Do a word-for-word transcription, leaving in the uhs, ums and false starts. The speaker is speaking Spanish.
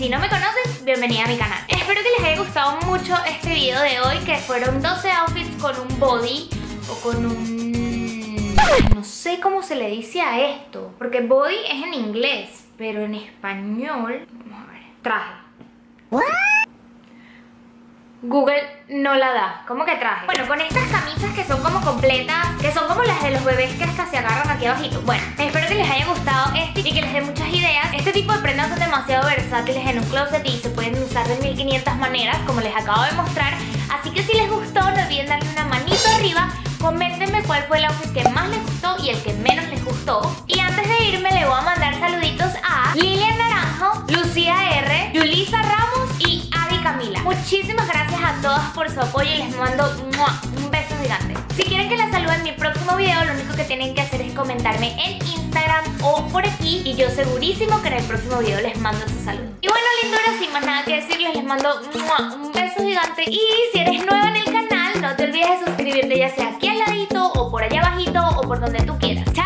Si no me conoces, bienvenida a mi canal. Espero que les haya gustado mucho este video de hoy, que fueron doce outfits con un body o con un... no sé cómo se le dice a esto, porque body es en inglés, pero en español... vamos a ver, traje. Google no la da. ¿Cómo que traje? Bueno, con estas camisas que son como completas, que son como las de los bebés que hasta se agarran aquí abajito. Bueno, espero que les haya gustado este y que les dé muchas ideas. Este tipo de prendas son demasiado versátiles en un closet y se pueden usar de mil quinientas maneras, como les acabo de mostrar. Así que si les gustó, no olviden darle una manito arriba. Coméntenme cuál fue el outfit que más les gustó y el que menos les gustó. Y antes de irme, le voy a mandar saluditos a Lilian Naranjo, Lucía R, Yulisa Ramos y Adi Camila. Muchísimas gracias a todas por su apoyo y les mando ¡mua! Un beso gigante. Si quieren que las salude en mi próximo video, lo único que tienen que hacer es comentarme en Instagram o por aquí y yo segurísimo que en el próximo video les mando su saludo. Y bueno, linduras, sin más nada que decirles, les mando ¡mua! Un beso gigante. Y si eres nueva en el canal, no te olvides de suscribirte, ya sea aquí al ladito o por allá abajito o por donde tú quieras.